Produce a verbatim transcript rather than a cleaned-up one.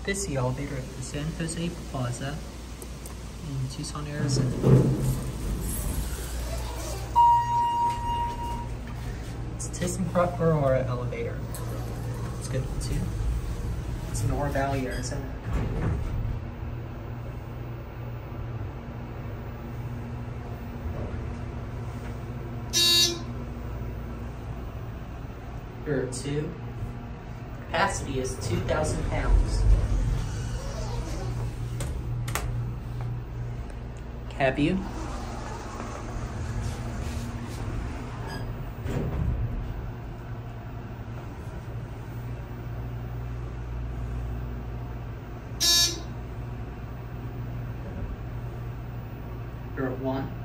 This is the elevator at the San Jose Plaza in Tucson, Arizona. It's ThyssenKrupp Aurora elevator. Let's go to two. It's in Oro Valley, Arizona. Here are two. Capacity is two thousand pounds. Cab view. Here at one.